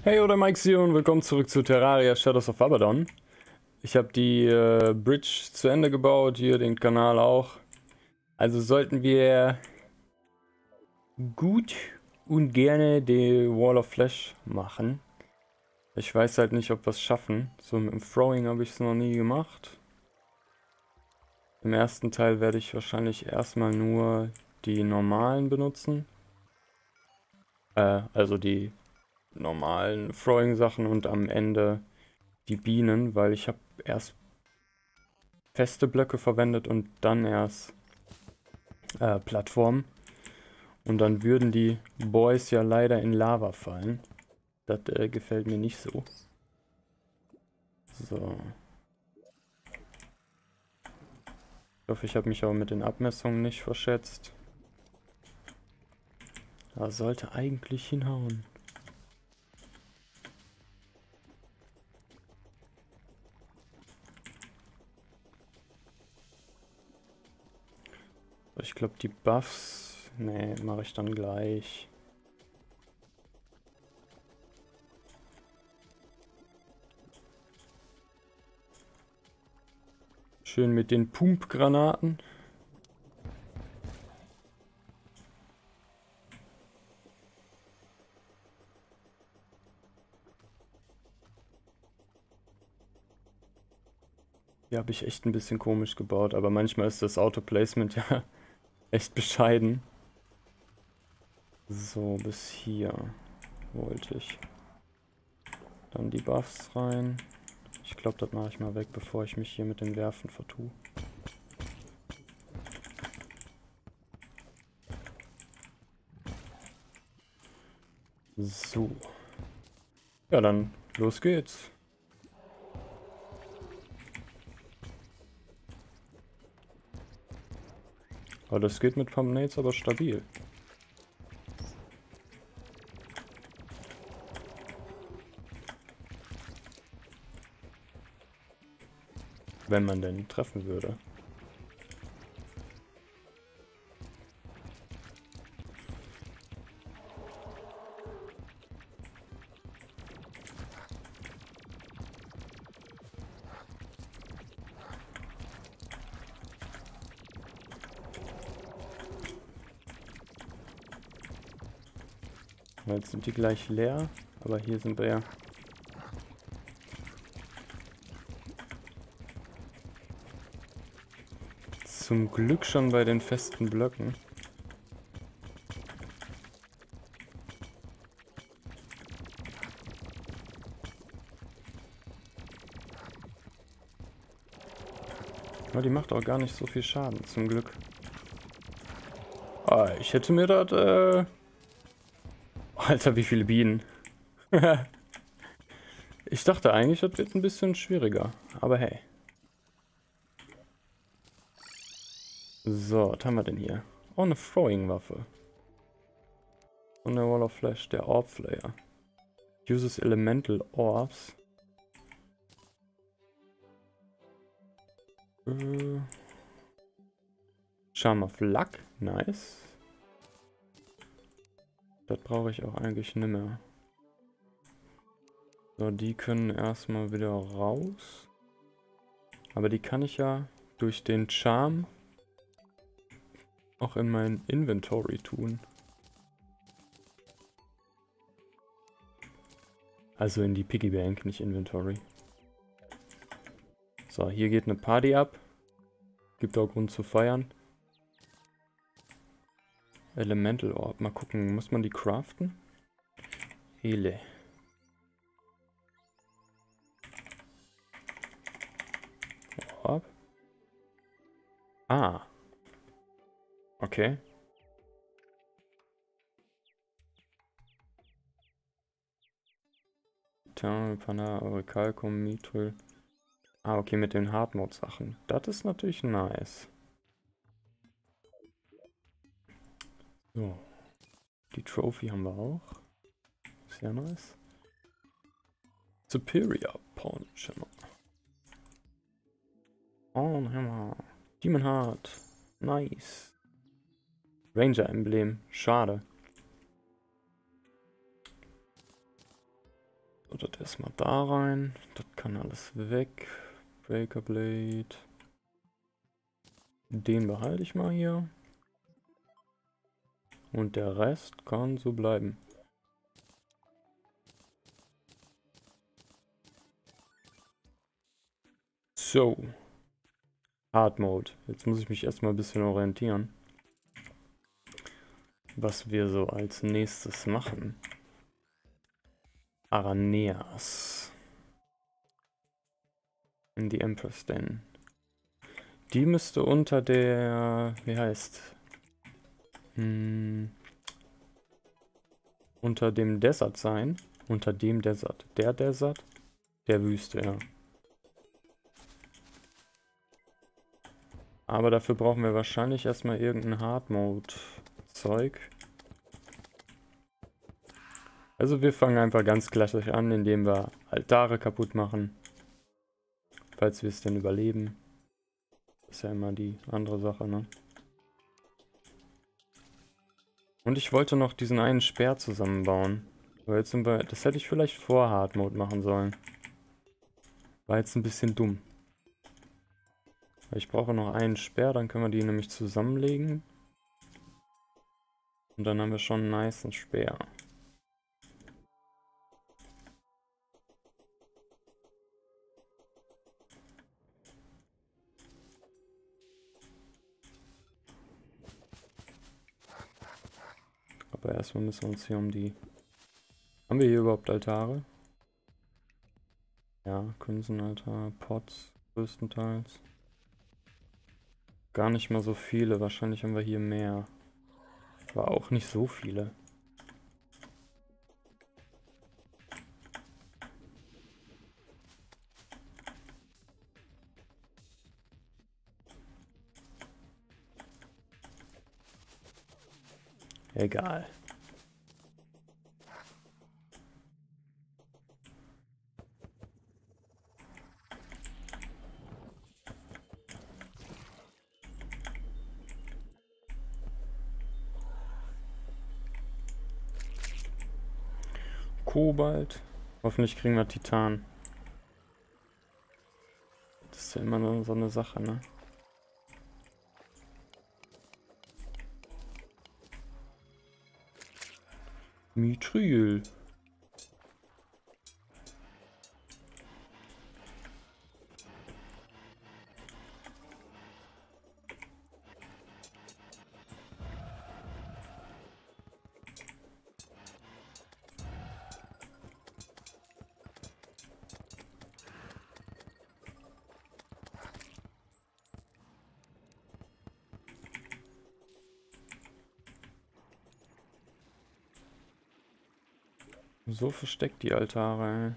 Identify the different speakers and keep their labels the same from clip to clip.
Speaker 1: Hey, oder Mike hier und willkommen zurück zu Terraria Shadows of Abaddon. Ich habe die Bridge zu Ende gebaut, hier den Kanal auch. Also sollten wir gut und gerne die Wall of Flesh machen. Ich weiß halt nicht, ob wir es schaffen. So mit dem Throwing habe ich es noch nie gemacht. Im ersten Teil werde ich wahrscheinlich erstmal nur die normalen benutzen. Also die normalen Throwing-Sachen und am Ende die Bienen, weil ich habe erst feste Blöcke verwendet und dann erst Plattformen. Und dann würden die Boys ja leider in Lava fallen. Das gefällt mir nicht so. So. Ich hoffe, ich habe mich aber mit den Abmessungen nicht verschätzt. Das sollte eigentlich hinhauen. Ich glaube, die Buffs... Nee, mache ich dann gleich. Schön mit den Pumpgranaten. Hier habe ich echt ein bisschen komisch gebaut, aber manchmal ist das Auto-Placement ja echt bescheiden. So, bis hier wollte ich. Dann die Buffs rein. Ich glaube, das mache ich mal weg, bevor ich mich hier mit dem Werfen vertue. So. Ja, dann los geht's. Aber das geht mit Pumpnades aber stabil. Wenn man denn treffen würde. Jetzt sind die gleich leer, aber hier sind wir ja. Zum Glück schon bei den festen Blöcken. Aber die macht auch gar nicht so viel Schaden, zum Glück. Ah, ich hätte mir das, Alter, wie viele Bienen. Ich dachte eigentlich, das wird ein bisschen schwieriger. Aber hey. So, was haben wir denn hier? Oh, eine Throwing-Waffe. Und der Wall of Flesh, der Orb Flayer. Uses Elemental Orbs. Charm of Luck, nice. Das brauche ich auch eigentlich nicht mehr. So, die können erstmal wieder raus. Aber die kann ich ja durch den Charm auch in mein Inventory tun. Also in die Piggy Bank, nicht Inventory. So, hier geht eine Party ab. Gibt auch Grund zu feiern. Elemental Orb. Mal gucken, muss man die craften? Ele. Orb. Ah. Okay. Pana, Auricalcum, Mithril. Ah, okay, mit den Hardmode-Sachen. Das ist natürlich nice. So. Die Trophy haben wir auch. Sehr nice. Superior Punch. Oh, ein Hammer. Demon Heart. Nice. Ranger-Emblem. Schade. das erstmal da rein. Das kann alles weg. Breaker Blade. Den behalte ich mal hier. Und der Rest kann so bleiben. So. Hard Mode. Jetzt muss ich mich erstmal ein bisschen orientieren. Was wir so als nächstes machen. Araneas. In die Empress Den. Die müsste unter der... Wie heißt? Unter dem Desert sein. Unter dem Desert. Der Desert? Der Wüste, ja. Aber dafür brauchen wir wahrscheinlich erstmal irgendein Hard-Mode-Zeug. Also wir fangen einfach ganz klassisch an, indem wir Altare kaputt machen. Falls wir es denn überleben. Das ist ja immer die andere Sache, ne? Und ich wollte noch diesen einen Speer zusammenbauen. Aber jetzt sind wir, das hätte ich vielleicht vor Hard Mode machen sollen. War jetzt ein bisschen dumm. Ich brauche noch einen Speer, dann können wir die nämlich zusammenlegen. Und dann haben wir schon einen nicen Speer. Aber erstmal müssen wir uns hier um die... Haben wir hier überhaupt Altare? Ja, Künstenaltar, Pots größtenteils. Gar nicht mal so viele, wahrscheinlich haben wir hier mehr. Aber auch nicht so viele. Egal. Kobalt. Hoffentlich kriegen wir Titan. Das ist ja immer so eine Sache, ne? Mithril. So versteckt die Altare, ey.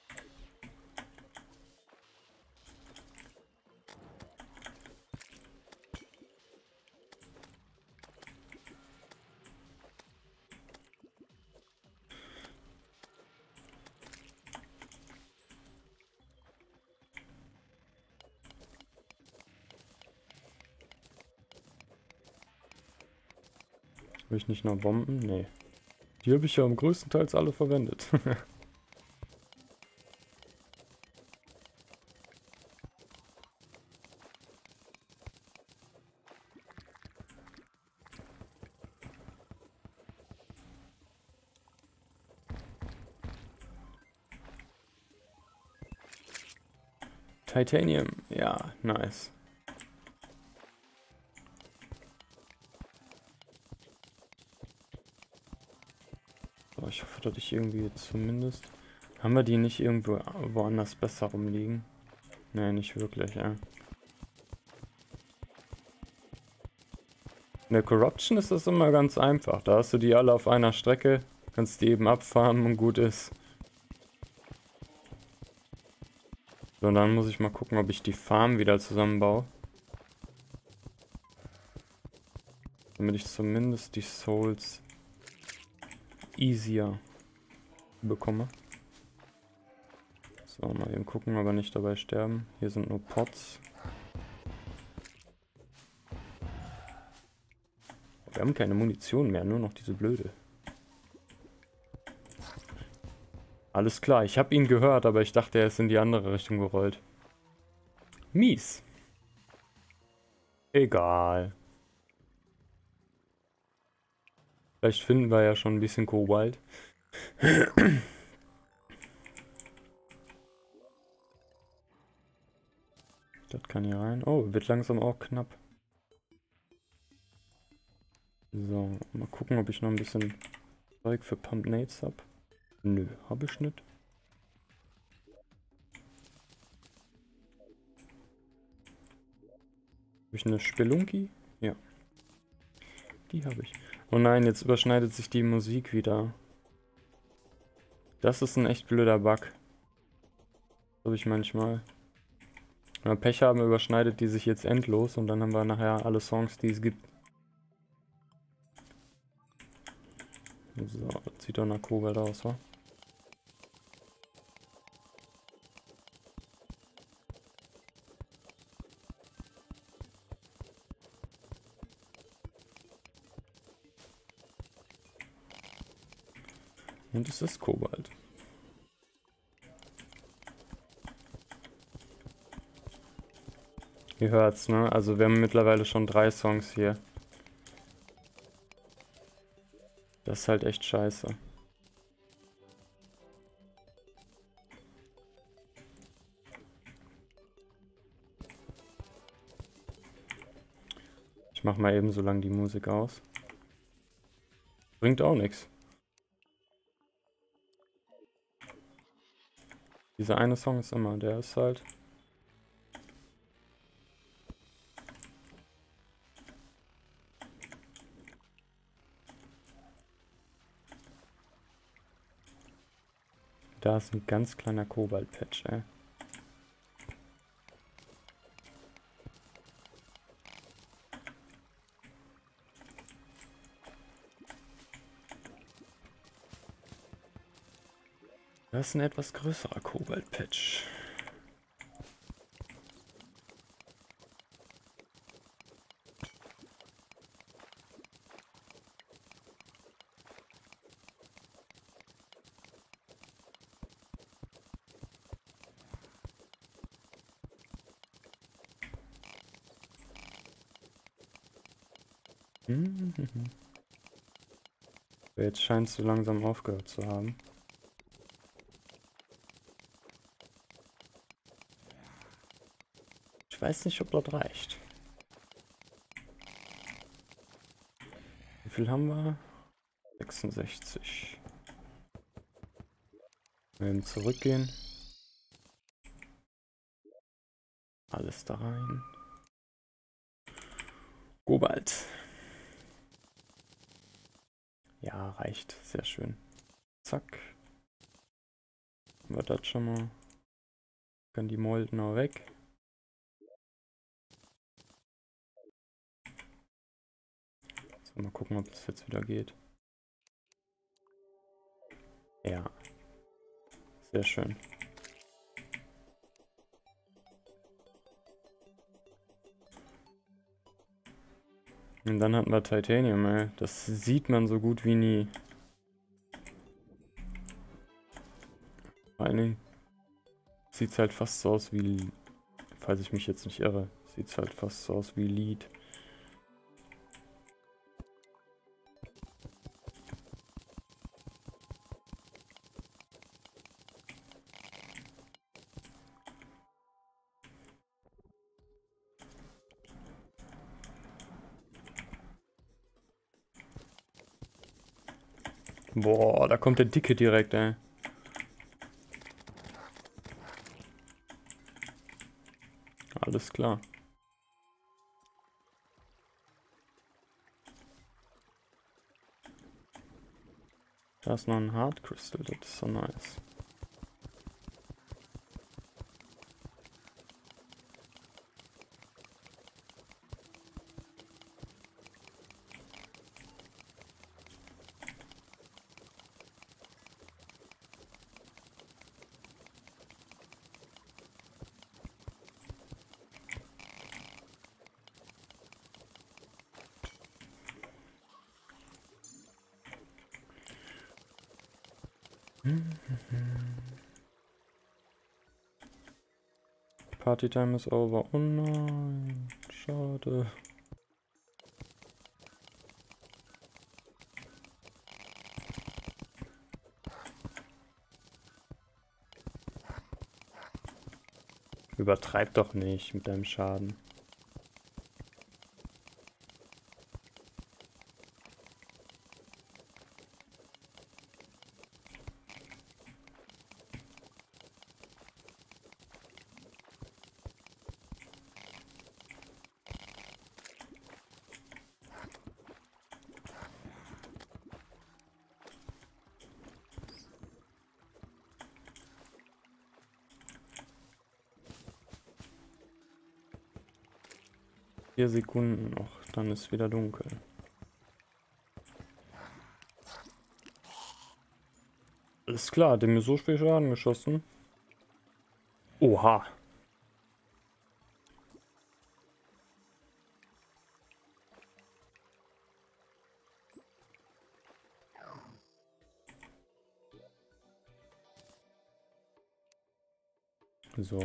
Speaker 1: Habe ich nicht noch Bomben? Nee. Die habe ich ja am größtenteils alle verwendet. Titanium, ja, nice. So, ich hoffe, dass ich irgendwie zumindest... Haben wir die nicht irgendwo woanders besser rumliegen? Nee, nicht wirklich, ja. In der Corruption ist das immer ganz einfach. Da hast du die alle auf einer Strecke, kannst die eben abfarmen und gut ist. So, und dann muss ich mal gucken, ob ich die Farm wieder zusammenbaue. Damit ich zumindest die Souls easier bekomme. So, mal eben gucken, aber nicht dabei sterben. Hier sind nur Pots. Wir haben keine Munition mehr, nur noch diese blöde. Alles klar, ich habe ihn gehört, aber ich dachte, er ist in die andere Richtung gerollt. Mies. Egal. Vielleicht finden wir ja schon ein bisschen Kobalt. Das kann hier rein. Oh, wird langsam auch knapp. So, mal gucken, ob ich noch ein bisschen Zeug für Pump Nades habe. Nö, habe ich nicht. Habe ich eine Spelunky? Ja, die habe ich. Oh nein, jetzt überschneidet sich die Musik wieder. Das ist ein echt blöder Bug. Das habe ich manchmal. Wenn wir Pech haben, überschneidet die sich jetzt endlos und dann haben wir nachher alle Songs, die es gibt. So, das sieht doch nach Kobalt aus, wa? Und es ist Kobalt. Ihr hört's, ne? Also wir haben mittlerweile schon 3 Songs hier. Das ist halt echt scheiße. Ich mach mal eben so lange die Musik aus. Bringt auch nichts. Dieser eine Song ist immer, der ist halt... Da ist ein ganz kleiner Kobalt-Patch, ey. Das ist ein etwas größerer Kobalt-Patch. Jetzt scheint es so langsam aufgehört zu haben. Ich weiß nicht, ob das reicht. Wie viel haben wir? 66. Wir werden zurückgehen. Alles da rein. Kobalt. Ja, reicht. Sehr schön. Zack. Haben wir das schon mal. Kann die Moldner weg. So, mal gucken, ob das jetzt wieder geht. Ja. Sehr schön. Und dann hatten wir Titanium, ey. Das sieht man so gut wie nie. Vor allen Dingen sieht es halt fast so aus wie, falls ich mich jetzt nicht irre, sieht es halt fast so aus wie Lead. Boah, da kommt der Dicke direkt, ey. Alles klar. Da ist noch ein Hard Crystal, das ist so nice. Partytime is over. Oh nein, schade. Übertreib doch nicht mit deinem Schaden. Vier Sekunden noch, dann ist wieder dunkel. Alles klar, hat der mir so viel Schaden geschossen. Oha. So.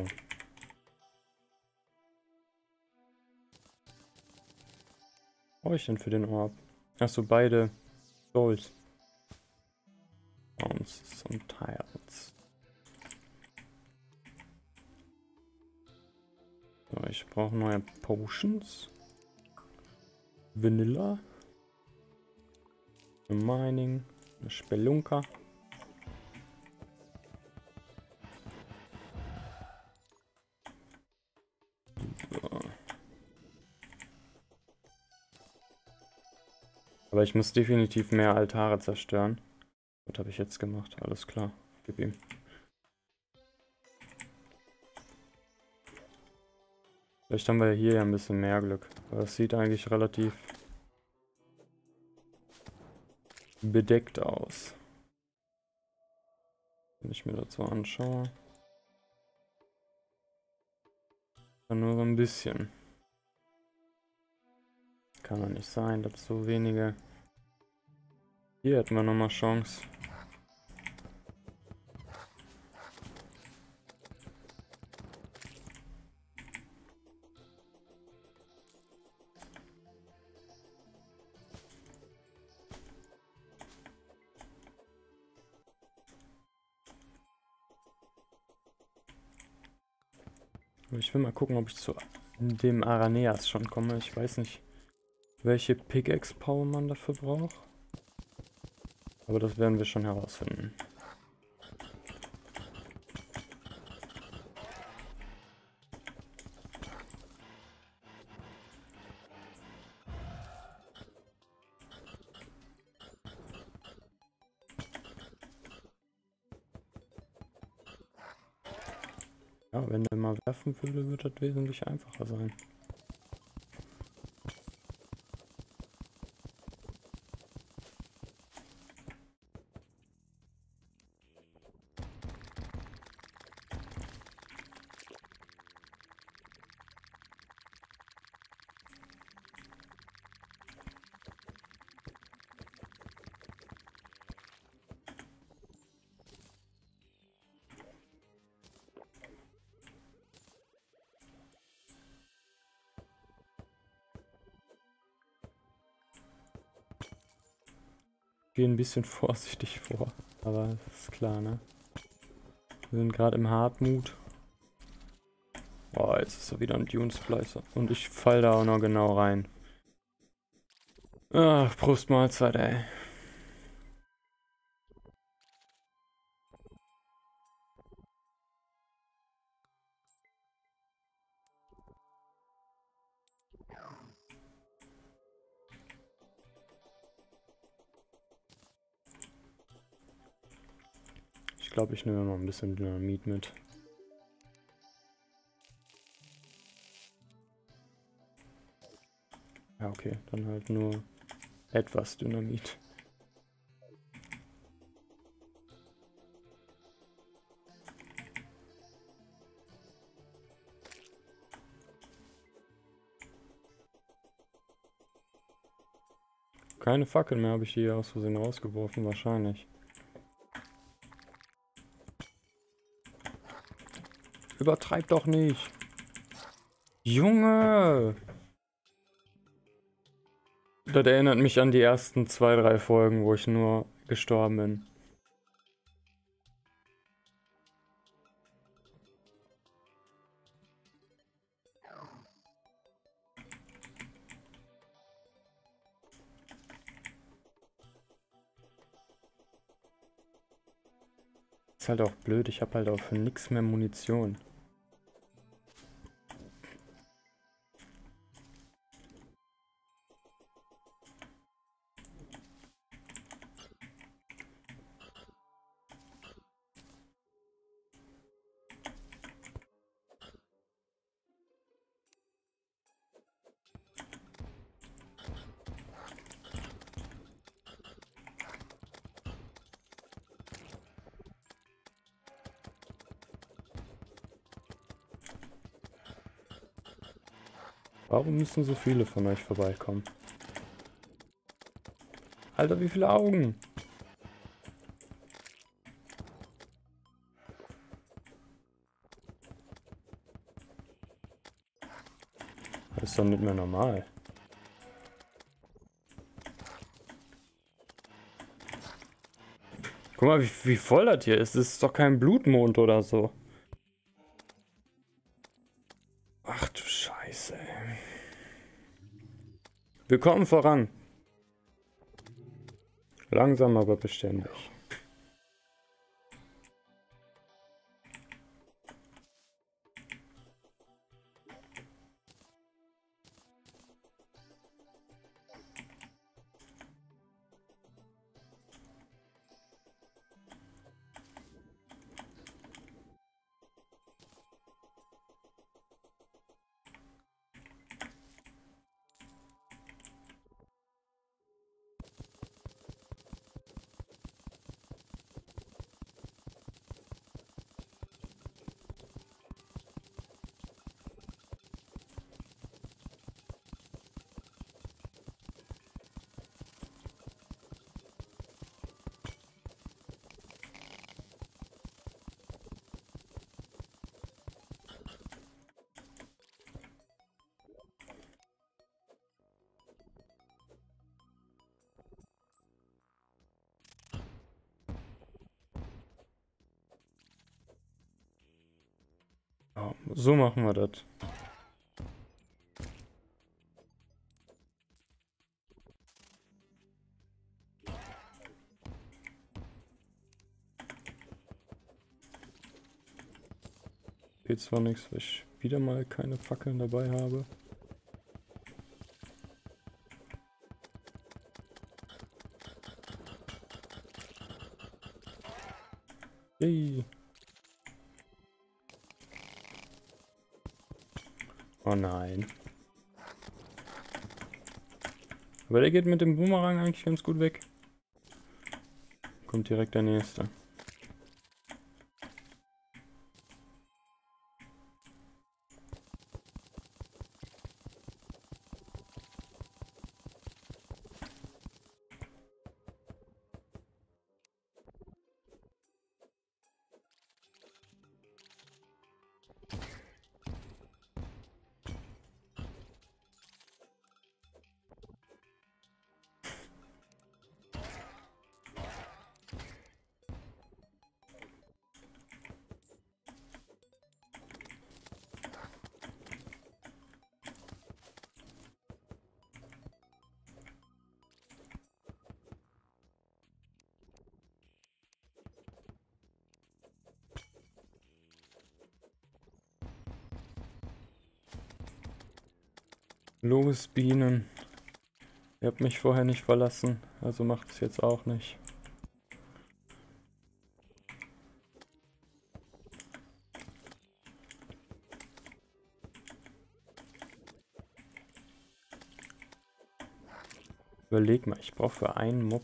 Speaker 1: Was brauche ich denn für den Orb? Achso, beide Souls. Bounces und Tiles. So, ich brauche neue Potions. Vanilla. Eine Mining. Eine Spelunker. So. Aber ich muss definitiv mehr Altare zerstören. Was habe ich jetzt gemacht? Alles klar. Gib ihm. Vielleicht haben wir hier ja ein bisschen mehr Glück. Aber es sieht eigentlich relativ bedeckt aus. Wenn ich mir das so anschaue. Dann nur so ein bisschen. Kann doch nicht sein, dass so wenige... Hier hätten wir nochmal Chance. Ich will mal gucken, ob ich zu dem Araneas schon komme. Ich weiß nicht, welche Pickaxe-Power man dafür braucht. Aber das werden wir schon herausfinden. Ja, wenn der mal werfen würde, wird das wesentlich einfacher sein. Ich gehe ein bisschen vorsichtig vor, aber das ist klar, ne? Wir sind gerade im Hartmut. Oh, jetzt ist er wieder ein Dune Splicer. Und ich fall da auch noch genau rein. Ach, Prost Mahlzeit, ey. Ich glaube, ich nehme mal ein bisschen Dynamit mit. Ja, okay, dann halt nur etwas Dynamit. Keine Fackel mehr, habe ich die aus Versehen rausgeworfen, wahrscheinlich. Übertreib doch nicht. Junge! Das erinnert mich an die ersten 2, 3 Folgen, wo ich nur gestorben bin. Ist halt auch blöd, ich habe halt auch für nichts mehr Munition. Warum müssen so viele von euch vorbeikommen? Alter, wie viele Augen? Das ist doch nicht mehr normal. Guck mal, wie voll das hier ist. Es ist doch kein Blutmond oder so. Ach du Scheiße, ey. Wir kommen voran. Langsam, aber beständig. Ja, so machen wir das. Geht zwar nichts, weil ich wieder mal keine Fackeln dabei habe. Yay. Oh nein. Aber der geht mit dem Boomerang eigentlich ganz gut weg. Kommt direkt der nächste. Los, Bienen. Ihr habt mich vorher nicht verlassen, also macht es jetzt auch nicht. Überleg mal, ich brauche für einen Mob.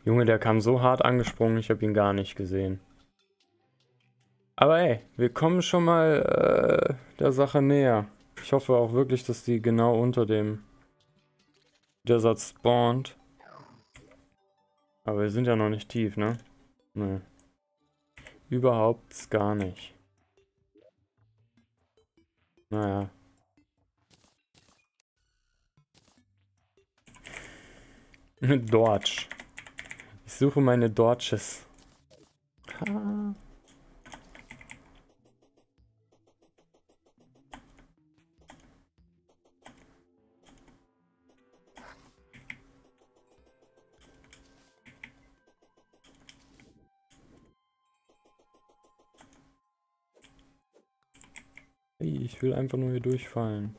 Speaker 1: Junge, der kam so hart angesprungen, ich habe ihn gar nicht gesehen. Aber ey, wir kommen schon mal der Sache näher. Ich hoffe auch wirklich, dass die genau unter dem Desert spawnt. Aber wir sind ja noch nicht tief, ne? Ne. Überhaupt gar nicht. Naja. Dorch. Ich suche meine Dorches. Ha. Hey, ich will einfach nur hier durchfallen.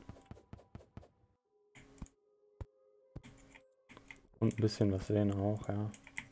Speaker 1: Und ein bisschen was sehen auch, ja.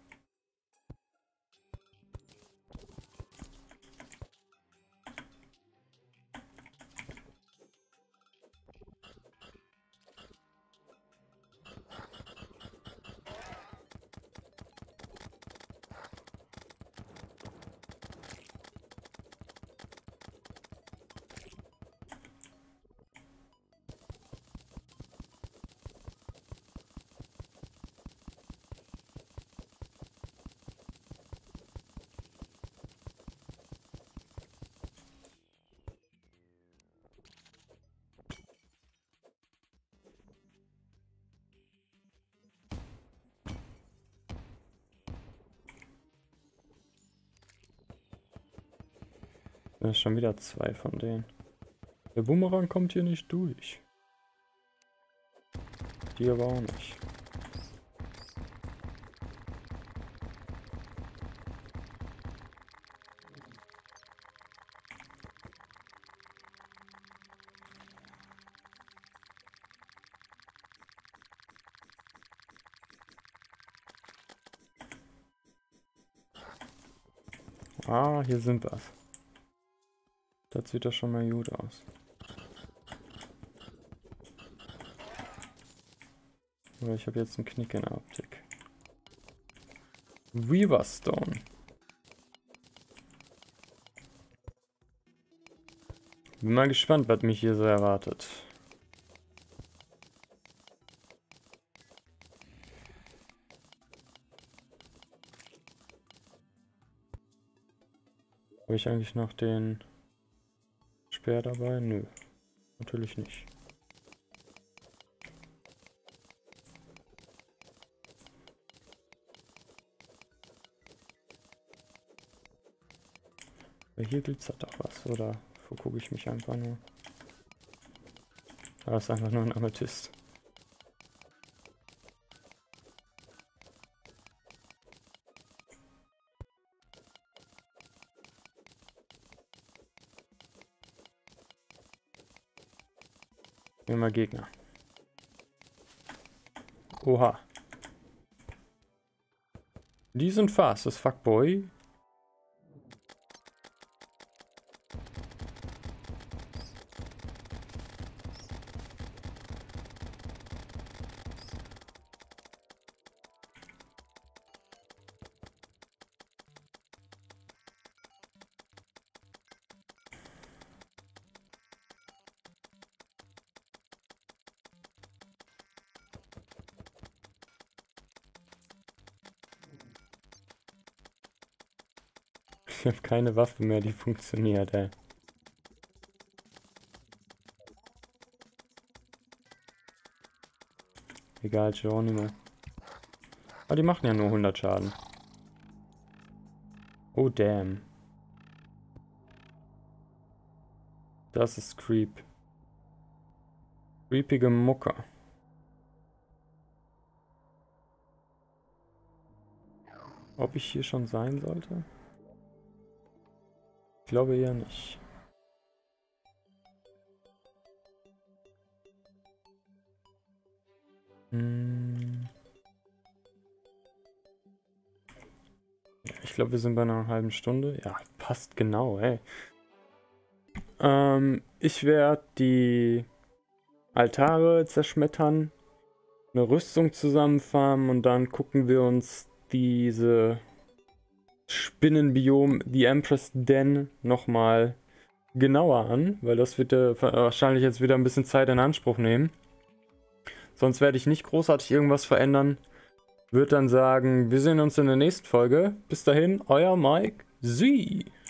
Speaker 1: Da ist schon wieder 2 von denen. Der Boomerang kommt hier nicht durch. Die aber auch nicht. Ah, hier sind wir. Das sieht doch schon mal gut aus. Aber ich habe jetzt einen Knick in der Optik. Weaverstone. Bin mal gespannt, was mich hier so erwartet. Habe ich eigentlich noch den Speer dabei? Nö, natürlich nicht. Aber hier glitzert doch was, oder vergucke ich mich einfach nur? Da ist einfach nur ein Amethyst. Immer Gegner. Oha. Die sind fast, das Fuckboy. Ich habe keine Waffe mehr, die funktioniert, ey. Egal, Geronimo. Aber die machen ja nur 100 Schaden. Oh, damn. Das ist Creep. Creepige Mucke. Ob ich hier schon sein sollte? Ich glaube eher nicht. Ich glaube, wir sind bei einer halben Stunde. Ja, passt genau, ey. Ich werde die Altare zerschmettern, eine Rüstung zusammenfarmen und dann gucken wir uns diese Spinnenbiom, die Empress Den, nochmal genauer an, weil das wird wahrscheinlich jetzt wieder ein bisschen Zeit in Anspruch nehmen. Sonst werde ich nicht großartig irgendwas verändern. Würde dann sagen, wir sehen uns in der nächsten Folge. Bis dahin, euer Mike. Sie.